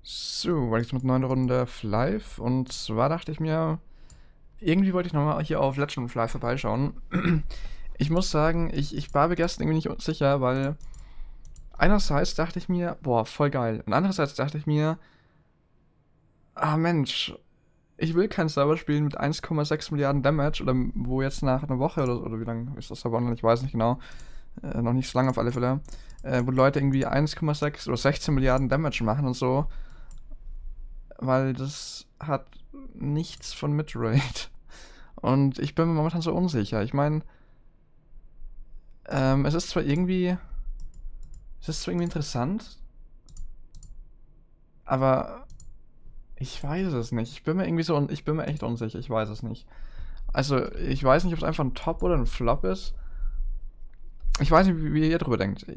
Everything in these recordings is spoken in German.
So, weiter geht's mit einer neuen Runde Flive. Und zwar dachte ich mir, irgendwie wollte ich nochmal hier auf Legend of Flive vorbeischauen. Ich muss sagen, ich war gestern irgendwie nicht sicher, weil einerseits dachte ich mir, boah, voll geil. Und andererseits dachte ich mir, ah Mensch, ich will keinen Server spielen mit 1,6 Milliarden Damage oder wo jetzt nach einer Woche oder wie lange ist das Server online, ich weiß nicht genau, noch nicht so lange auf alle Fälle, wo Leute irgendwie 1,6 oder 16 Milliarden Damage machen und so, weil das hat nichts von Midrate. Und ich bin mir momentan so unsicher. Ich meine, es ist zwar irgendwie, interessant, aber ich weiß es nicht. Ich bin mir echt unsicher. Ich weiß es nicht. Also, ich weiß nicht, ob es einfach ein Top oder ein Flop ist. Ich weiß nicht, wie ihr drüber denkt.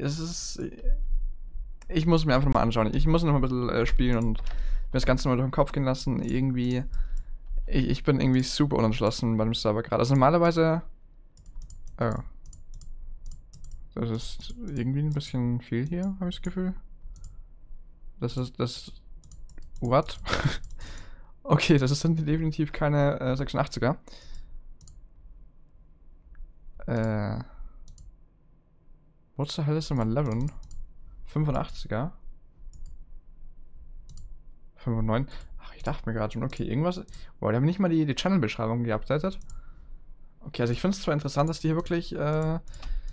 Ich muss mir einfach mal anschauen. Ich muss noch mal ein bisschen spielen und mir das Ganze mal durch den Kopf gehen lassen. Irgendwie, ich bin irgendwie super unentschlossen bei dem Server gerade. Also normalerweise, oh, das ist irgendwie ein bisschen viel hier, habe ich das Gefühl. What? Okay, sind definitiv keine 86er. Wo zur Hölle ist denn mein Level? 85er? 95? Ach, ich dachte mir gerade schon, okay, irgendwas. Boah, die haben nicht mal die Channel-Beschreibung geupdatet. Okay, also ich finde es zwar interessant, dass die hier wirklich, dann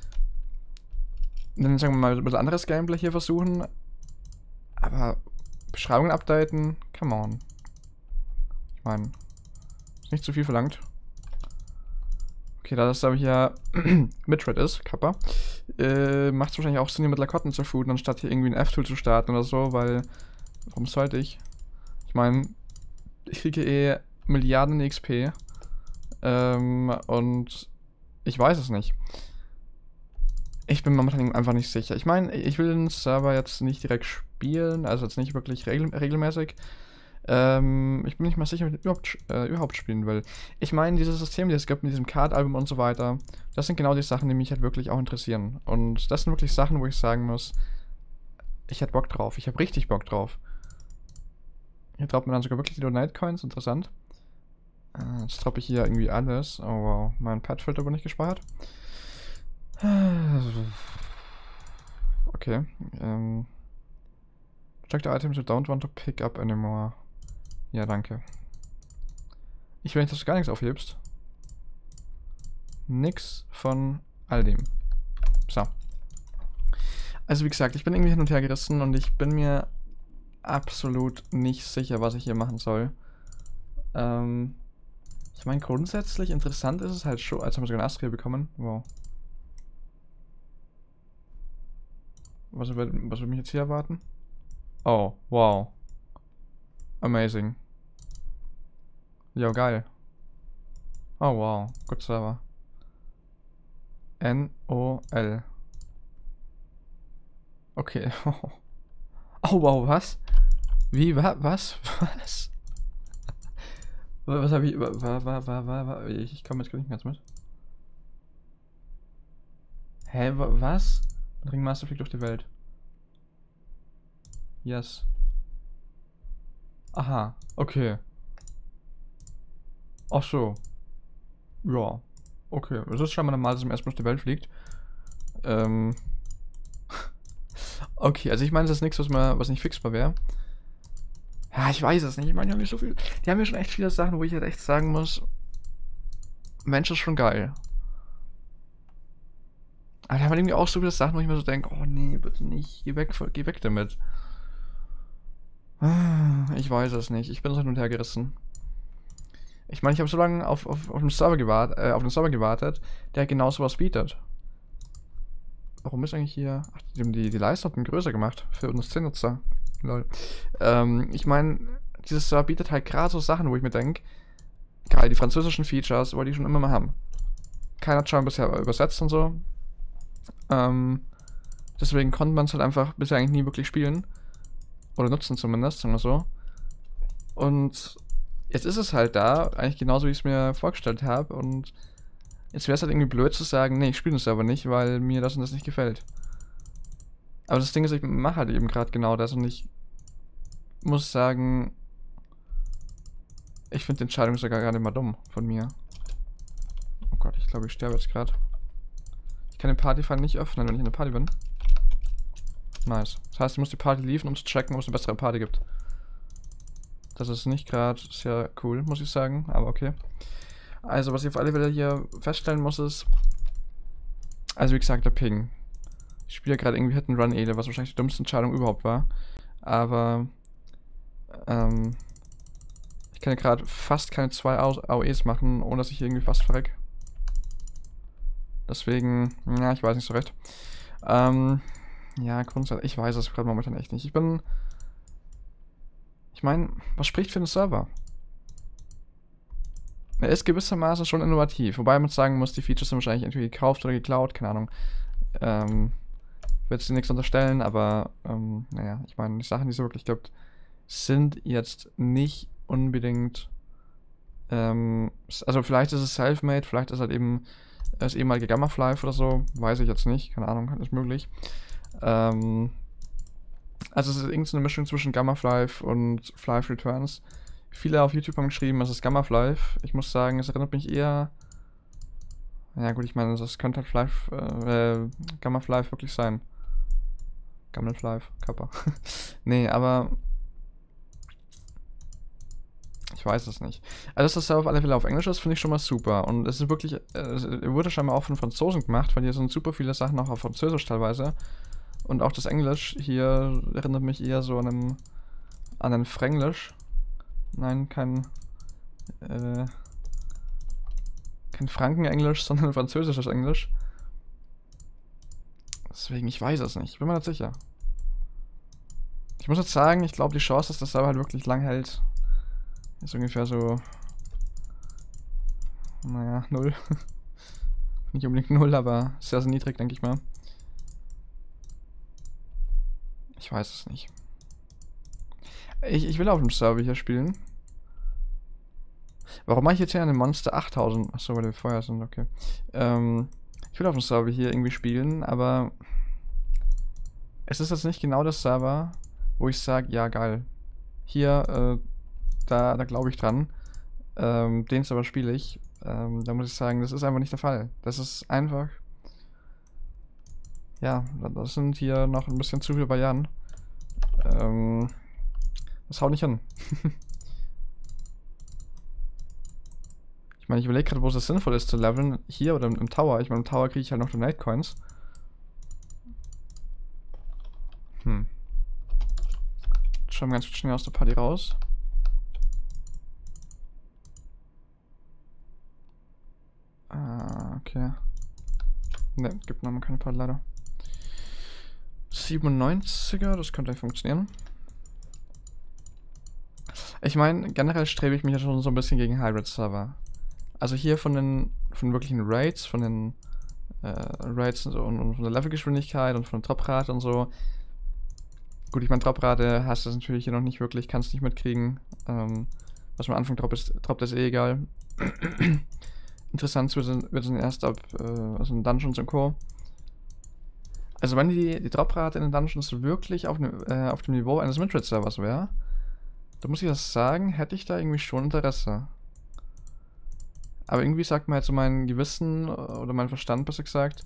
sagen wir mal, ein bisschen anderes Gameplay hier versuchen, aber Beschreibungen updaten, come on. Ich meine, ist nicht zu viel verlangt. Okay, da das aber hier Midthread ist, Kappa, macht es wahrscheinlich auch Sinn, hier mit Lakotten zu footen, anstatt hier irgendwie ein F-Tool zu starten oder so, weil, warum sollte ich? Ich meine, ich kriege eh Milliarden XP, und ich weiß es nicht. Ich bin momentan einfach nicht sicher. Ich meine, ich will den Server jetzt nicht direkt spielen, also jetzt nicht wirklich regelmäßig. Ich bin nicht mal sicher, ob ich überhaupt spielen will. Ich meine, dieses System, das es gibt mit diesem Card-Album und so weiter, das sind genau die Sachen, die mich halt wirklich auch interessieren. Und das sind wirklich Sachen, wo ich sagen muss, ich hätte Bock drauf. Ich habe richtig Bock drauf. Hier droppt man dann sogar wirklich die Donate-Coins, interessant. Jetzt droppe ich hier irgendwie alles. Oh wow, mein Pad-Filter wurde nicht gespeichert. Okay. Check the items you don't want to pick up anymore. Ja, danke. Ich will nicht, dass du gar nichts aufhebst. Nix von all dem. So. Also wie gesagt, ich bin irgendwie hin und her gerissen und ich bin mir absolut nicht sicher, was ich hier machen soll. Ich meine, grundsätzlich interessant ist es halt schon. Als haben wir sogar eine Astria bekommen. Wow. Was wird mich jetzt hier erwarten? Oh, wow. Amazing. Ja, geil. Oh, wow. Gut Server. NOL. Okay. Oh, wow, was? Wie, was? Was? Was habe ich? Ich komme jetzt gar nicht ganz mit. Hä, was? Ringmaster fliegt durch die Welt. Yes. Aha, okay. Ach so. Ja. Okay. Es ist scheinbar normal, dass er erstmal durch die Welt fliegt. Okay, also ich meine, das ist nichts, was nicht fixbar wäre. Ja, ich weiß es nicht. Ich meine, die haben ja so viel. Die haben ja schon echt viele Sachen, wo ich halt echt sagen muss. Mensch, ist schon geil. Aber da haben irgendwie auch so viele Sachen, wo ich mir so denke, oh nee, bitte nicht. Geh weg damit. Ich weiß es nicht. Ich bin so hin und her gerissen. Ich meine, ich habe so lange auf den Server gewartet, der genau sowas bietet. Warum ist eigentlich hier. Ach, die Leiste hat ihn größer gemacht für uns 10-Nutzer. Lol. Ich meine, dieses Server bietet halt gerade so Sachen, wo ich mir denke, geil, die französischen Features wollte ich schon immer mal haben. Keiner hat schon bisher übersetzt und so. Deswegen konnte man es halt einfach bisher eigentlich nie wirklich spielen. Oder nutzen zumindest, sagen wir so. Und jetzt ist es halt da, eigentlich genauso wie ich es mir vorgestellt habe. Und jetzt wäre es halt irgendwie blöd zu sagen, nee, ich spiele das aber nicht, weil mir das und das nicht gefällt. Aber das Ding ist, ich mache halt eben gerade genau das und ich muss sagen, ich finde die Entscheidung sogar gar nicht mal dumm von mir. Oh Gott, ich glaube, ich sterbe jetzt gerade. Ich kann den Partyfall nicht öffnen, wenn ich in der Party bin. Nice. Das heißt, ich muss die Party liefen, um zu checken, ob es eine bessere Party gibt. Das ist nicht gerade sehr cool, muss ich sagen, aber okay. Also, was ich auf alle Fälle hier feststellen muss, ist... Also, wie gesagt, der Ping. Ich spiele gerade irgendwie Hit and Run Ele, was wahrscheinlich die dümmste Entscheidung überhaupt war. Aber... ich kann ja gerade fast keine 2 AOEs machen, ohne dass ich irgendwie fast verreck. Deswegen, ja, ich weiß nicht so recht. Ja, grundsätzlich, ich weiß es gerade momentan echt nicht. Ich meine, was spricht für den Server? Er ist gewissermaßen schon innovativ, wobei man sagen muss, die Features sind wahrscheinlich entweder gekauft oder geklaut, keine Ahnung. Will jetzt nichts unterstellen, aber, naja, ich meine, die Sachen, die es wirklich gibt, sind jetzt nicht unbedingt, also vielleicht ist es self-made, vielleicht ist halt eben das ehemalige Gamma-Flive oder so, weiß ich jetzt nicht, keine Ahnung, ist möglich. Also es ist irgendeine Mischung zwischen Gamma-Flive und Flive Returns. Viele auf YouTube haben geschrieben, es ist Gamma-Flive. Ich muss sagen, es erinnert mich eher... Ja gut, ich meine, das könnte halt Gamma-Flive wirklich sein. Gamma-Flive, Kappa. Nee, aber... Ich weiß es nicht. Also, dass das Server auf alle Fälle auf Englisch ist, finde ich schon mal super. Und es ist wirklich, es wurde scheinbar auch von Franzosen gemacht, weil hier sind super viele Sachen auch auf Französisch teilweise. Und auch das Englisch hier erinnert mich eher so an ein Fränglisch. Nein, kein Frankenenglisch, sondern ein französisches Englisch. Deswegen, ich weiß es nicht. Ich bin mir nicht sicher. Ich muss jetzt sagen, ich glaube, die Chance, dass das Server halt wirklich lang hält, ist ungefähr so, naja, 0. Nicht unbedingt 0, aber sehr, sehr niedrig, denke ich mal. Ich weiß es nicht. Ich will auf dem Server hier spielen. Warum mache ich jetzt hier eine Monster 8000? Achso, weil wir Feuer sind, okay. Ich will auf dem Server hier irgendwie spielen, aber es ist jetzt nicht genau das Server, wo ich sage, ja geil. Hier, da glaube ich dran. Den Server spiele ich. Da muss ich sagen, das ist einfach nicht der Fall. Das ist einfach... Ja, das sind hier noch ein bisschen zu viele Barrieren. Das haut nicht hin. Ich meine, ich überlege gerade, wo es sinnvoll ist zu leveln. Hier oder im Tower. Ich meine, im Tower kriege ich halt noch Donate Coins. Schauen wir ganz schnell aus der Party raus. Okay. Ne, gibt noch mal keine Party leider. 97er, das könnte funktionieren. Ich meine, generell strebe ich mich ja schon so ein bisschen gegen Hybrid-Server. Also hier von wirklichen Raids, von den Raids und von der Levelgeschwindigkeit und von der Droprate und so. Gut, ich meine, Droprate hast du natürlich hier noch nicht wirklich, kannst nicht mitkriegen. Was am Anfang droppt, ist eh egal. Interessant wird es erst ab also in Dungeons und Co. Also wenn die Droprate in den Dungeons wirklich auf dem Niveau eines Midrange-Servers wäre, da muss ich das sagen, hätte ich da irgendwie schon Interesse. Aber irgendwie sagt mir halt so mein Gewissen oder mein Verstand, besser gesagt,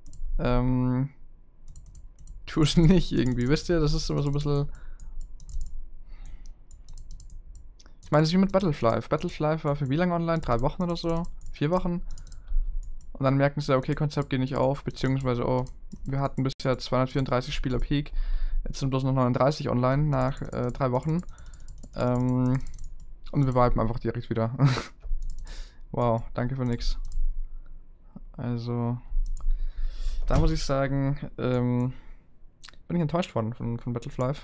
tu es nicht irgendwie, wisst ihr? Das ist immer so ein bisschen... Ich meine, es ist wie mit Battleflive. Battleflive war für wie lange online? 3 Wochen oder so? 4 Wochen? Und dann merken sie, okay, Konzept geht nicht auf, beziehungsweise, oh, wir hatten bisher 234 Spieler Peak, jetzt sind bloß noch 39 online nach 3 Wochen. Und wir viben einfach direkt wieder. Wow, danke für nix. Also, da muss ich sagen, bin ich enttäuscht worden von Battleflive.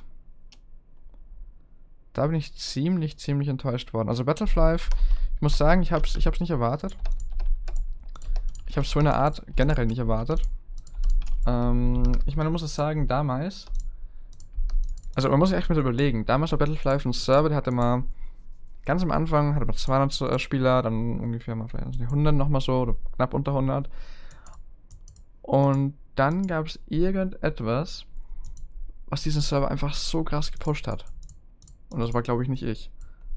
Da bin ich ziemlich enttäuscht worden. Also Battleflive, ich muss sagen, ich hab's nicht erwartet. Ich habe so eine Art generell nicht erwartet. Ich meine, man muss es sagen, damals... Also man muss sich echt mal überlegen. Damals war Battleflive ein Server, der hatte mal... Ganz am Anfang hatte man 200 Spieler, dann ungefähr mal vielleicht 100 nochmal so, oder knapp unter 100. Und dann gab es irgendetwas, was diesen Server einfach so krass gepusht hat. Und das war, glaube ich, nicht ich.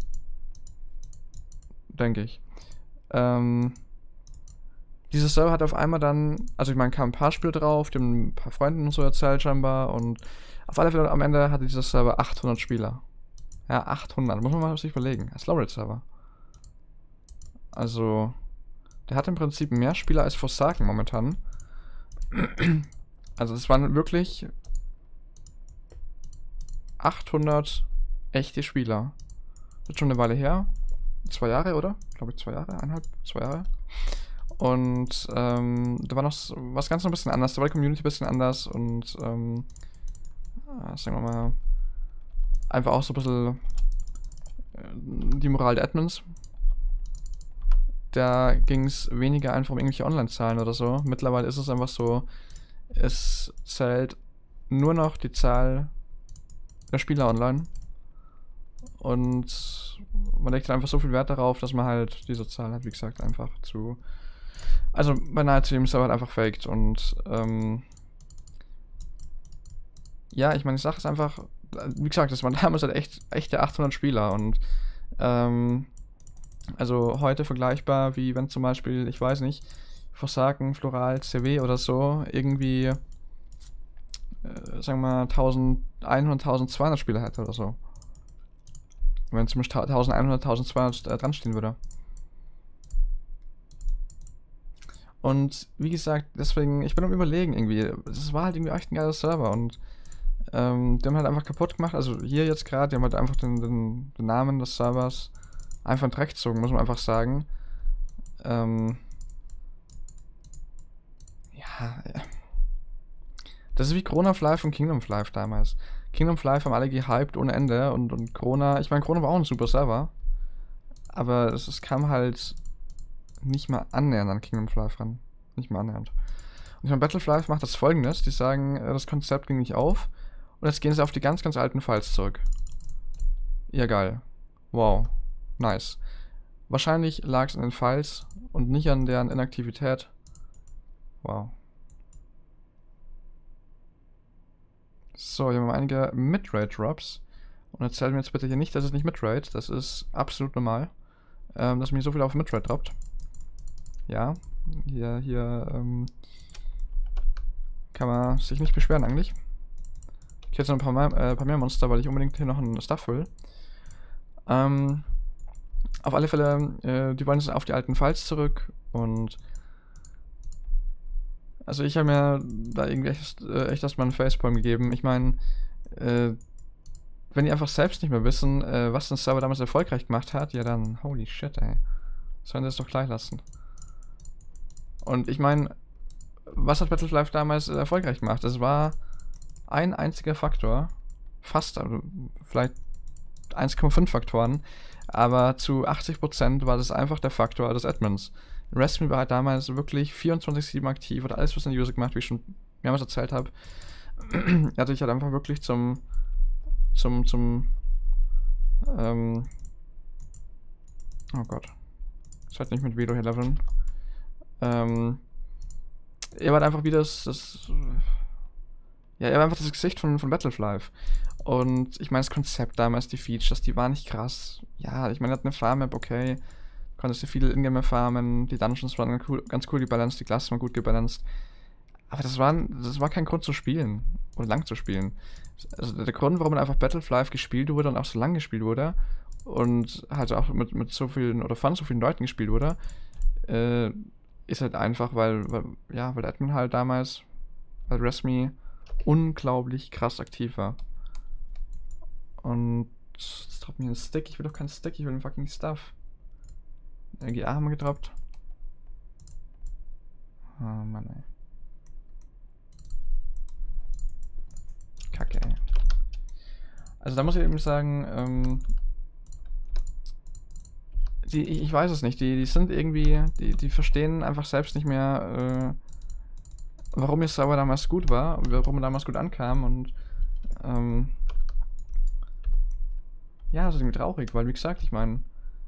Denke ich. Dieser Server hat auf einmal dann, also ich meine, kam ein paar Spiele drauf, die haben ein paar Freunden und so erzählt scheinbar, und auf alle Fälle am Ende hatte dieser Server 800 Spieler. Ja, 800, muss man mal sich überlegen. Als Slowrate-Server. Also, der hat im Prinzip mehr Spieler als Forsaken momentan. Also, es waren wirklich 800 echte Spieler. Das ist schon eine Weile her. 2 Jahre, oder? Glaube ich 2 Jahre, 2 Jahre. Und da war noch was ganz noch ein bisschen anders. Da war die Community ein bisschen anders und sagen wir mal, einfach auch so ein bisschen die Moral der Admins. Da ging es weniger einfach um irgendwelche Online-Zahlen oder so. Mittlerweile ist es einfach so, es zählt nur noch die Zahl der Spieler online. Und man legt einfach so viel Wert darauf, dass man halt diese Zahl hat, wie gesagt, einfach zu. Also bei nahezu jedem Server halt einfach faked. Und ja, ich meine, die Sache ist einfach, wie gesagt, das waren damals halt echte 800 Spieler. Und also heute vergleichbar, wie wenn zum Beispiel, ich weiß nicht, Forsaken, Floral, CW oder so, irgendwie, sagen wir mal, 1100, 1200 Spieler hätte oder so. Wenn zumindest 1100, 1200 dran stehen würde. Und wie gesagt, deswegen, ich bin am Überlegen irgendwie. Das war halt irgendwie echt ein geiler Server und die haben halt einfach kaputt gemacht. Also hier jetzt gerade, die haben halt einfach den Namen des Servers einfach in den Dreck gezogen, muss man einfach sagen. Ja. Das ist wie Corona of Life und Kingdom of Life damals. Kingdom of Life haben alle gehypt ohne Ende und Corona, ich meine, Corona war auch ein super Server. Aber es kam halt nicht mal annähernd an Kingdom of Life ran. Nicht mal annähernd. Und ich meine, Battle of Life macht das Folgendes: Die sagen, das Konzept ging nicht auf. Und jetzt gehen sie auf die ganz, ganz alten Files zurück. Ja, geil. Wow. Nice. Wahrscheinlich lag es an den Files und nicht an deren Inaktivität. Wow. So, hier haben wir einige Midrate-Drops. Und erzählt mir jetzt bitte hier nicht, dass es nicht Midrate. Das ist absolut normal. Dass mir so viel auf Midrate droppt. Ja, hier kann man sich nicht beschweren eigentlich. Ich hätte noch ein paar mehr Monster, weil ich unbedingt hier noch einen Stuff will. Auf alle Fälle, die wollen jetzt auf die alten Files zurück und also ich habe mir da irgendwie echt erstmal einen Facepalm gegeben. Ich meine, wenn die einfach selbst nicht mehr wissen, was den Server damals erfolgreich gemacht hat, ja dann, holy shit, ey. Sollen sie es doch gleich lassen. Und ich meine, was hat Battle of Life damals erfolgreich gemacht? Es war ein einziger Faktor, fast, also vielleicht 1,5 Faktoren, aber zu 80% war das einfach der Faktor des Admins. Resmi war halt damals wirklich 24/7 aktiv, hat alles für seine User gemacht, wie ich schon mehrmals erzählt habe. Er hatte sich halt einfach wirklich oh Gott. Ich sollte nicht mit Velo hier leveln. Er war halt einfach wie ja, er war einfach das Gesicht von Battle of Life. Und ich meine, das Konzept damals, die Features, die waren nicht krass. Ja, ich meine, er hat eine Farm-Map, okay. Konntest du viele Ingame farmen, die Dungeons waren ganz cool gebalanced, die Klassen waren gut gebalanced. Aber das war kein Grund zu spielen. Oder lang zu spielen. Also der Grund, warum einfach Battle of Life gespielt wurde und auch so lang gespielt wurde und halt auch mit so vielen oder von so vielen Leuten gespielt wurde, ist halt einfach, weil Admin halt damals, weil Resmi unglaublich krass aktiv war. Und jetzt droppt mir einen Stick. Ich will doch keinen Stick, ich will den fucking Stuff. GA haben wir gedroppt. Oh Mann, ey. Kacke, ey. Also da muss ich eben sagen, ich weiß es nicht, die sind irgendwie, die verstehen einfach selbst nicht mehr, warum ihr Server damals gut war, warum er damals gut ankam und, ja, das ist irgendwie traurig, weil wie gesagt, ich meine,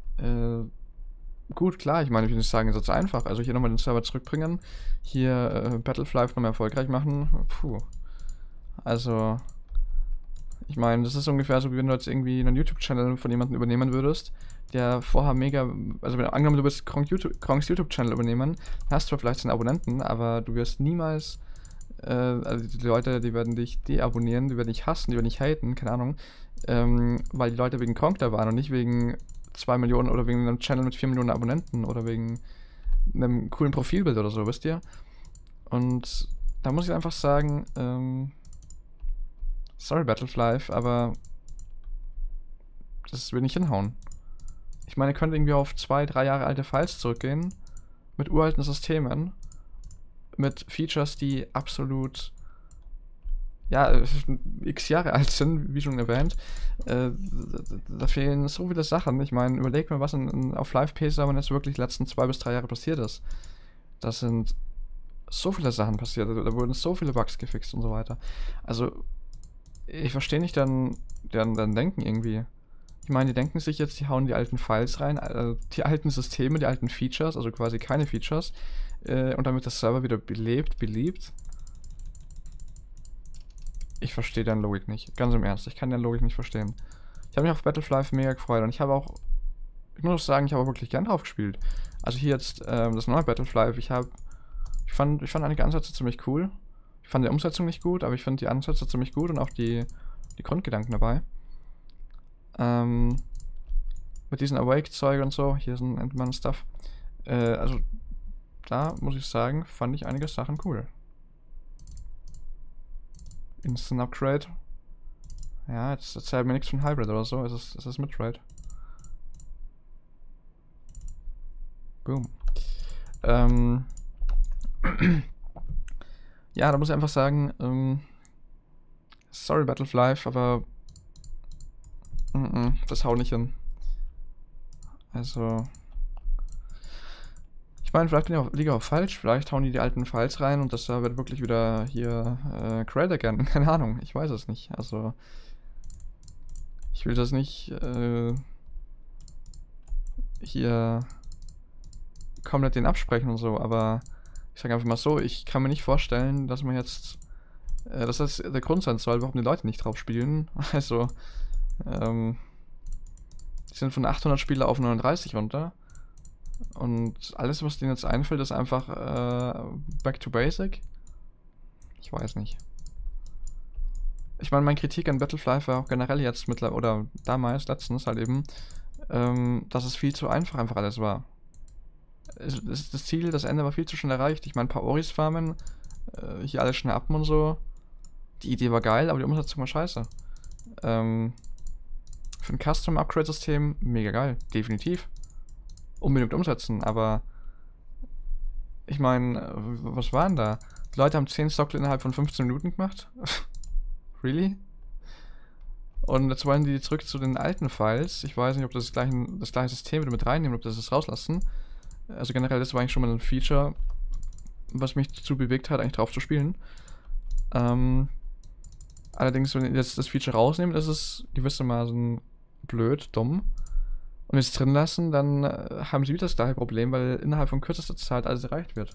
gut, klar, ich meine, ich will nicht sagen, es ist einfach, also hier nochmal den Server zurückbringen, hier Battle of Life nochmal erfolgreich machen, puh, also, Ich meine, das ist ungefähr so, wie wenn du jetzt irgendwie einen YouTube-Channel von jemandem übernehmen würdest, der vorher mega, also wenn angenommen, du willst Kronks YouTube-Channel übernehmen, hast du vielleicht 10 Abonnenten, aber du wirst niemals, also die Leute, die werden dich deabonnieren, die werden dich hassen, die werden dich haten, keine Ahnung, weil die Leute wegen Kronk da waren und nicht wegen 2 Millionen oder wegen einem Channel mit 4 Millionen Abonnenten oder wegen einem coolen Profilbild oder so, wisst ihr? Und da muss ich einfach sagen, sorry Battlefly, aber das will nicht hinhauen. Ich meine, ihr könnt irgendwie auf 2, 3 Jahre alte Files zurückgehen, mit uralten Systemen, mit Features, die absolut, ja, x Jahre alt sind, wie schon erwähnt. Da fehlen so viele Sachen. Ich meine, überlegt mal, was auf Live-P-Servern jetzt wirklich die letzten 2 bis 3 Jahre passiert ist. Das sind so viele Sachen passiert, da wurden so viele Bugs gefixt und so weiter. Also, ich verstehe nicht dann Denken irgendwie. Ich meine, die denken sich jetzt, die hauen die alten Files rein, die alten Systeme, die alten Features, also quasi keine Features, und damit der Server wieder beliebt. Ich verstehe deren Logik nicht. Ganz im Ernst, ich kann deren Logik nicht verstehen. Ich habe mich auf Battlefly mega gefreut und ich muss auch sagen, ich habe auch wirklich gern drauf gespielt. Also hier jetzt das neue Battlefly, ich fand einige Ansätze ziemlich cool. Ich fand die Umsetzung nicht gut, aber ich fand die Ansätze ziemlich gut und auch die Grundgedanken dabei. Mit diesen Awake-Zeug und so, hier ist ein Endman-Stuff. Also da muss ich sagen, fand ich einige Sachen cool. Instant Upgrade. Ja, jetzt erzählt mir nichts von Hybrid oder so, es ist Midrate. Boom. Ja, da muss ich einfach sagen, sorry Battlefly, aber das haut nicht hin. Also, ich meine, vielleicht liege ich auch falsch, vielleicht hauen die alten Files rein und das wird wirklich wieder hier Create again, keine Ahnung, ich weiß es nicht. Also, ich will das nicht hier komplett den absprechen und so, aber ich sage einfach mal so, ich kann mir nicht vorstellen, dass man jetzt, dass das der Grund sein soll, warum die Leute nicht drauf spielen. Also, die sind von 800 Spieler auf 39 runter. Und alles, was denen jetzt einfällt, ist einfach back to basic. Ich weiß nicht. Ich meine, meine Kritik an Battlefly war auch generell jetzt mittlerweile, oder damals, letztens halt eben, dass es viel zu einfach alles war. Das Ziel, das Ende war viel zu schnell erreicht. Ich meine, ein paar Oris farmen, hier alles schnell appen und so. Die Idee war geil, aber die Umsetzung war scheiße. Für ein Custom-Upgrade-System mega geil, definitiv. Unbedingt umsetzen, aber ich meine, was waren da? Die Leute haben 10 Stockle innerhalb von 15 Minuten gemacht? Really? Und jetzt wollen die zurück zu den alten Files. Ich weiß nicht, ob das gleiche System wieder mit reinnehmen, ob das rauslassen. Also generell, das war eigentlich schon mal ein Feature, was mich dazu bewegt hat, eigentlich drauf zu spielen. Allerdings, wenn ich jetzt das Feature rausnehme, ist es gewissermaßen blöd, dumm. Und jetzt drin lassen, dann haben sie wieder das gleiche Problem, weil innerhalb von kürzester Zeit alles erreicht wird.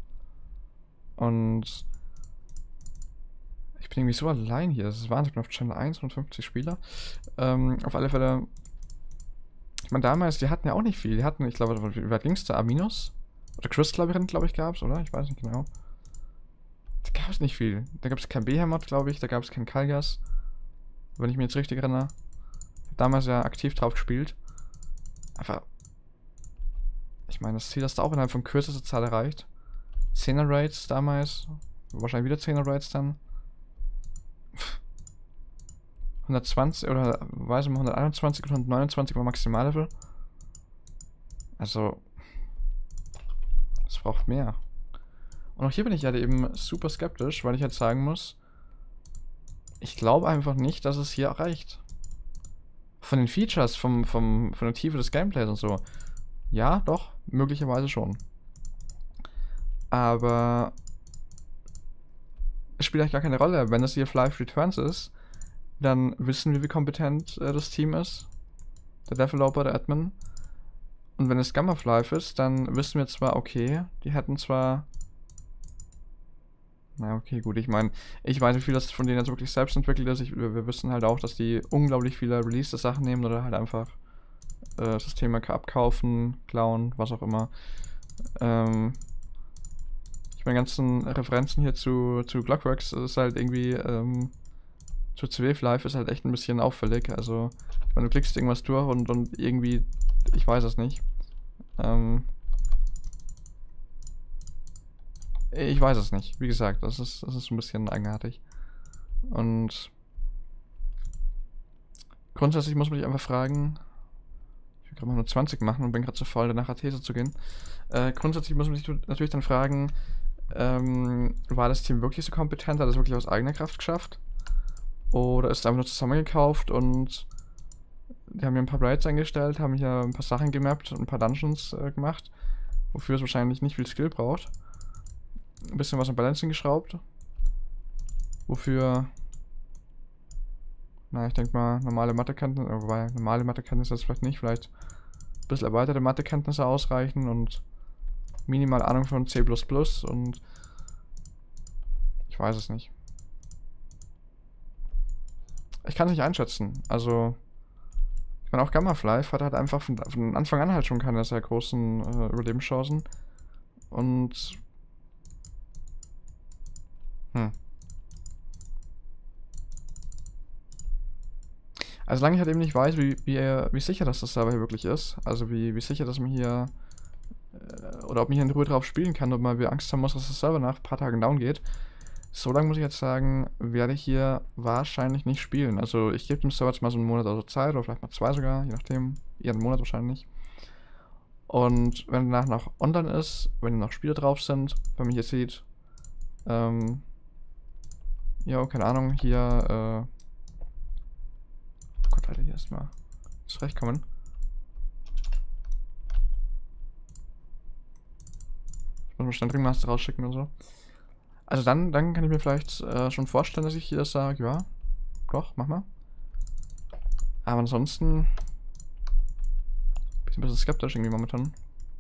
Und ich bin irgendwie so allein hier. Das ist Wahnsinn, ich bin auf Channel 1, 150 Spieler. Auf alle Fälle. Ich meine, damals, die hatten ja auch nicht viel. Die hatten, ich glaube, wie weit ging es da? Aminos? Oder Crystal Labyrinth, glaube ich, gab es, oder? Ich weiß nicht genau. Da gab es nicht viel. Da gab es kein Behemoth, glaube ich. Da gab es kein Kalgas. Wenn ich mich jetzt richtig erinnere. Ich habe damals ja aktiv drauf gespielt. Aber ich meine, das Ziel hast du auch innerhalb von kürzester Zeit erreicht. 10er Raids damals. Wahrscheinlich wieder 10er Raids dann. 120 oder weiß ich mal, 121 und 129 war Maximallevel. Also, es braucht mehr. Und auch hier bin ich halt eben super skeptisch, weil ich halt sagen muss, ich glaube einfach nicht, dass es hier reicht. Von den Features, von der Tiefe des Gameplays und so. Ja, doch, möglicherweise schon. Aber es spielt eigentlich gar keine Rolle. Wenn das hier Live Returns ist, dann wissen wir, wie kompetent das Team ist. Der Developer, der Admin. Und wenn es Gamma of Life ist, dann wissen wir zwar, okay, die hätten zwar Na, okay, gut. Ich meine, ich weiß nicht, wie viel das von denen jetzt wirklich selbst entwickelt ist. Wir wissen halt auch, dass die unglaublich viele Released-Sachen nehmen oder halt einfach Systeme abkaufen, klauen, was auch immer. Ich meine, ganzen Referenzen hier zu Clockworks ist halt irgendwie, zu Wave Life ist halt echt ein bisschen auffällig. Also, ich meine, du klickst irgendwas durch und irgendwie, ich weiß es nicht. Ich weiß es nicht. Wie gesagt, das ist ein bisschen eigenartig. Und grundsätzlich muss man sich einfach fragen, ich will gerade mal nur 20 machen und bin gerade zu faul, nach Athese zu gehen. Grundsätzlich muss man sich natürlich dann fragen, war das Team wirklich so kompetent? Hat es wirklich aus eigener Kraft geschafft? Oder ist es einfach nur zusammengekauft und die haben hier ein paar Raids eingestellt, haben hier ein paar Sachen gemappt und ein paar Dungeons gemacht, wofür es wahrscheinlich nicht viel Skill braucht. Ein bisschen was am Balancing geschraubt. Wofür, na, ich denke mal, normale Mathekenntnisse, wobei normale Mathekenntnisse jetzt vielleicht nicht, vielleicht ein bisschen erweiterte Mathekenntnisse ausreichen und minimal Ahnung von C++ und ich weiß es nicht. Ich kann es nicht einschätzen. Also, ich meine, auch Gamma-Flife hat halt einfach von Anfang an halt schon keine sehr großen Überlebenschancen. Und also solange ich halt eben nicht weiß, wie sicher das Server hier wirklich ist, also wie sicher, dass man hier, oder ob man hier in Ruhe drauf spielen kann, ob man Angst haben muss, dass das Server nach ein paar Tagen down geht, so lange muss ich jetzt sagen, werde ich hier wahrscheinlich nicht spielen. Also ich gebe dem Server jetzt mal so einen Monat oder so Zeit, oder vielleicht mal 2 sogar, je nachdem, eher einen Monat wahrscheinlich. Und wenn danach noch online ist, wenn noch Spiele drauf sind, wenn man hier sieht, ja, keine Ahnung, hier, oh Gott, Alter, hier erstmal zurechtkommen. Ich muss mal schnell Ringmaster rausschicken und so. Also dann kann ich mir vielleicht schon vorstellen, dass ich hier sage, ja, doch, mach mal. Aber ansonsten bin ich ein bisschen skeptisch irgendwie momentan.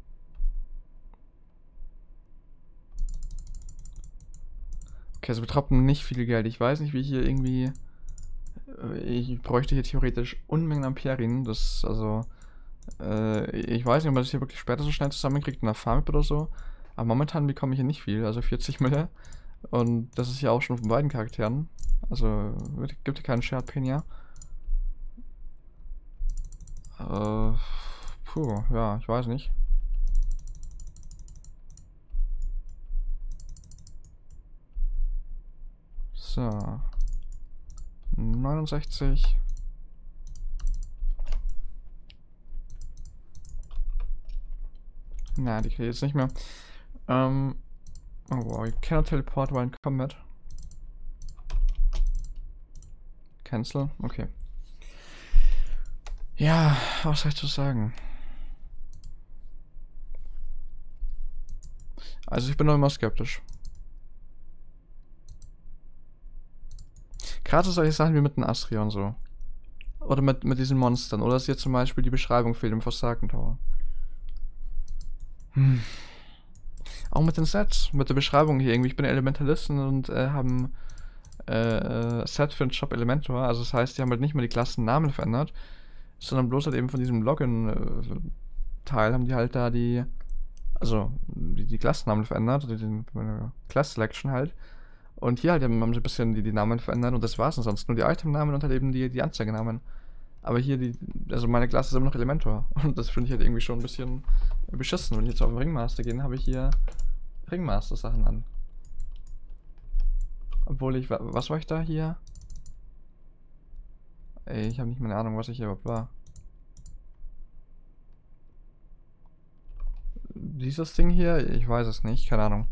Okay, also wir droppen nicht viel Geld. Ich weiß nicht, wie hier irgendwie... Ich bräuchte hier theoretisch Unmengen an Perien. Das, also... ich weiß nicht, ob man das hier wirklich später so schnell zusammenkriegt in der Farm oder so. Aber momentan bekomme ich hier nicht viel, also 40 Mille. Und das ist ja auch schon von beiden Charakteren. Also gibt hier keinen Shared Pin, ja. Puh, ja, ich weiß nicht. So. 69. Na, die kriege ich jetzt nicht mehr. Oh wow, you cannot teleport while in combat. Cancel, okay. Ja, was soll ich zu sagen? Also ich bin noch immer skeptisch. Gerade so solche Sachen wie mit dem Astria und so. Oder mit diesen Monstern. Oder dass hier zum Beispiel die Beschreibung fehlt im Forsaken Tower. Auch mit den Sets, mit der Beschreibung hier irgendwie. Ich bin Elementalisten und haben Set für den Shop Elementor. Also das heißt, die haben halt nicht mal die Klassennamen verändert, sondern bloß halt eben von diesem Login-Teil haben die halt da die Klassennamen verändert, die Class Selection halt. Und hier halt haben sie ein bisschen die Namen verändert und das war's. Und sonst nur die Itemnamen und halt eben die Anzeigenamen. Aber hier also meine Klasse ist immer noch Elementor. Und das finde ich halt irgendwie schon ein bisschen beschissen. Wenn ich jetzt auf den Ringmaster gehe, habe ich hier Ringmaster-Sachen an. Obwohl was war ich da hier? Ey, ich habe nicht mehr eine Ahnung, was ich hier überhaupt war. Dieses Ding hier? Ich weiß es nicht, keine Ahnung.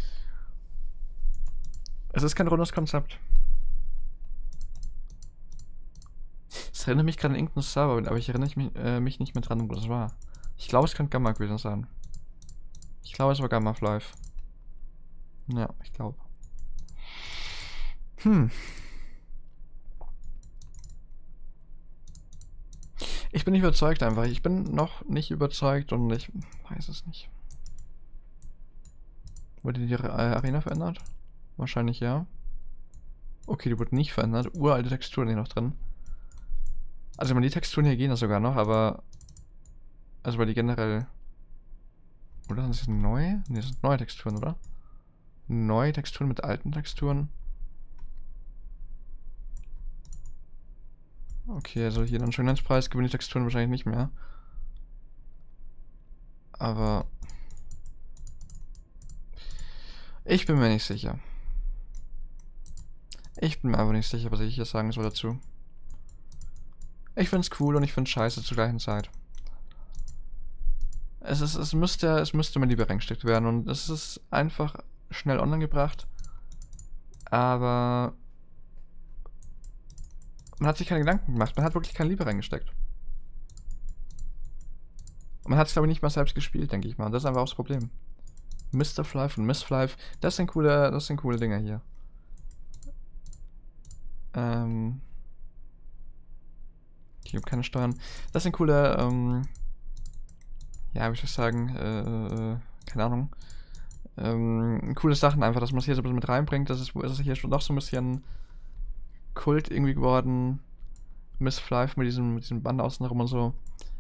Es ist kein rundes Konzept. Es erinnert mich gerade an irgendeinen Server, aber ich erinnere mich nicht mehr dran, wo das war. Ich glaube, es könnte Gamma gewesen sein. Ich glaube, es war Gamma Live. Ja, ich glaube. Ich bin nicht überzeugt einfach. Ich bin noch nicht überzeugt und ich weiß es nicht. Wurde die Arena verändert? Wahrscheinlich ja. Okay, die wurde nicht verändert. Uralte Texturen hier noch drin. Also, die Texturen hier gehen das sogar noch, aber. Also, weil die generell. Oder sind das neu? Ne, das sind neue Texturen, oder? Neue Texturen mit alten Texturen. Okay, also hier dann Schönheitspreis gewinnen die Texturen wahrscheinlich nicht mehr. Aber. Ich bin mir nicht sicher. Ich bin mir einfach nicht sicher, was ich hier sagen soll dazu. Ich find's cool und ich find's scheiße zur gleichen Zeit. Es müsste mal lieber reingesteckt werden und es ist einfach schnell online gebracht. Aber man hat sich keine Gedanken gemacht. Man hat wirklich keine Liebe reingesteckt. Und man hat es, glaube ich, nicht mal selbst gespielt, denke ich mal. Und das ist einfach auch das Problem. Mr. Flife und Miss Flife, das sind coole Dinger hier. Ich habe keine Steuern. Das sind coole, ja, wie soll ich sagen, keine Ahnung. Coole Sachen einfach, dass man es hier so ein bisschen mit reinbringt. Das ist hier schon doch so ein bisschen Kult irgendwie geworden. Miss Flife mit diesem Band außenrum und so.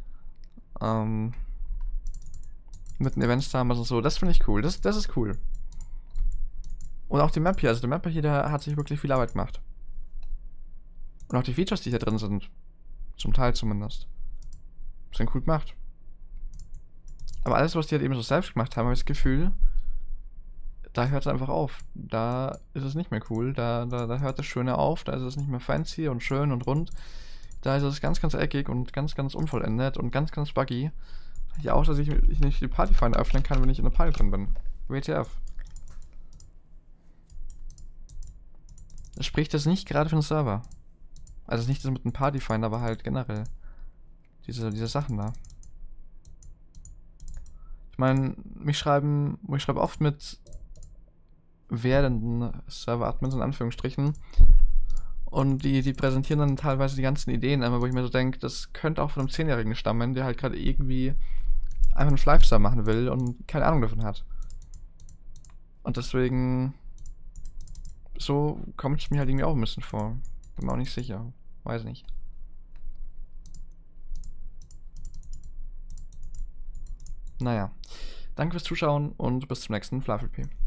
Mit den Events damals und so. Das finde ich cool. Das ist cool. Und auch die Map hier. Also der Map hier, der hat sich wirklich viel Arbeit gemacht. Und auch die Features, die hier drin sind. Zum Teil zumindest. Sind cool gemacht. Aber alles, was die halt eben so selbst gemacht haben, habe ich das Gefühl, da hört es einfach auf. Da ist es nicht mehr cool. Da hört das Schöne auf. Da ist es nicht mehr fancy und schön und rund. Da ist es ganz, ganz eckig und ganz, ganz unvollendet und ganz, ganz buggy. Ja, auch, dass ich nicht die Partyfinder öffnen kann, wenn ich in der Party drin bin. WTF. Das spricht das nicht gerade für den Server. Also nicht das mit dem Partyfinder, aber halt generell. Diese Sachen da. Ich meine, ich schreibe oft mit werdenden Server-Admins in Anführungsstrichen. Und die präsentieren dann teilweise die ganzen Ideen einmal, wo ich mir so denke, das könnte auch von einem 10-Jährigen stammen, der halt gerade irgendwie einfach einen Flive-Star machen will und keine Ahnung davon hat. Und deswegen, so kommt es mir halt irgendwie auch ein bisschen vor. Bin mir auch nicht sicher. Weiß nicht. Naja. Danke fürs Zuschauen und bis zum nächsten FlyFP.